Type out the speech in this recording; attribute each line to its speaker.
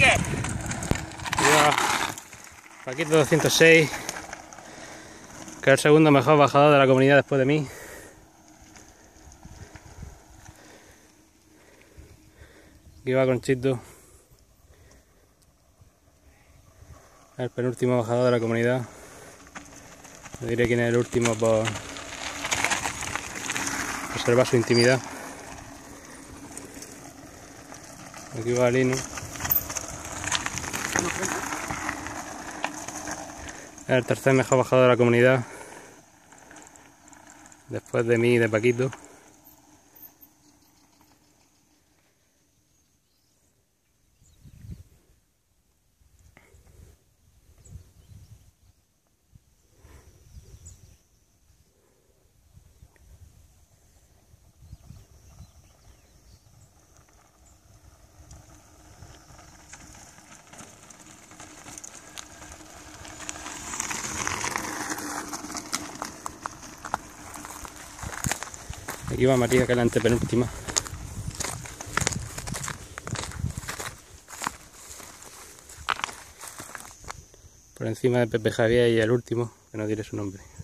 Speaker 1: Quique!
Speaker 2: Viva Paquito 206, que es el segundo mejor bajador de la comunidad después de mí. Aquí va Conchito, el penúltimo bajador de la comunidad. No diré quién es el último por observar su intimidad. Aquí va Lino. El tercer mejor bajador de la comunidad después de mí y de Paquito. Aquí va Matías, que es la antepenúltima. Por encima de Pepe Javier y el último, que no diré su nombre.